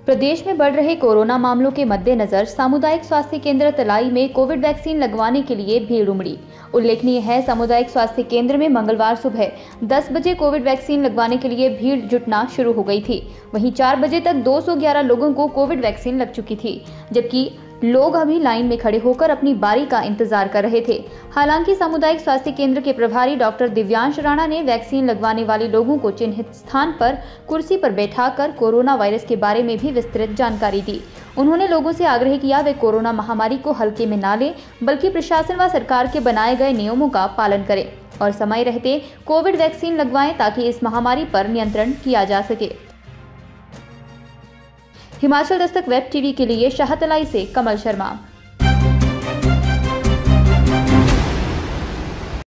प्रदेश में बढ़ रहे कोरोना मामलों के मद्देनजर सामुदायिक स्वास्थ्य केंद्र तलाई में कोविड वैक्सीन लगवाने के लिए भीड़ उमड़ी। उल्लेखनीय है, सामुदायिक स्वास्थ्य केंद्र में मंगलवार सुबह 10 बजे कोविड वैक्सीन लगवाने के लिए भीड़ जुटना शुरू हो गई थी। वहीं 4 बजे तक 211 लोगों को कोविड वैक्सीन लग चुकी थी, जबकि लोग अभी लाइन में खड़े होकर अपनी बारी का इंतजार कर रहे थे। हालांकि सामुदायिक स्वास्थ्य केंद्र के प्रभारी डॉक्टर दिव्यांश राणा ने वैक्सीन लगवाने वाले लोगों को चिन्हित स्थान पर कुर्सी पर बैठाकर कोरोना वायरस के बारे में भी विस्तृत जानकारी दी। उन्होंने लोगों से आग्रह किया वे कोरोना महामारी को हल्के में ना लें, बल्कि प्रशासन व सरकार के बनाए गए नियमों का पालन करें और समय रहते कोविड वैक्सीन लगवाएं ताकि इस महामारी पर नियंत्रण किया जा सके। हिमाचल दस्तक वेब टीवी के लिए शाहतलाई से कमल शर्मा।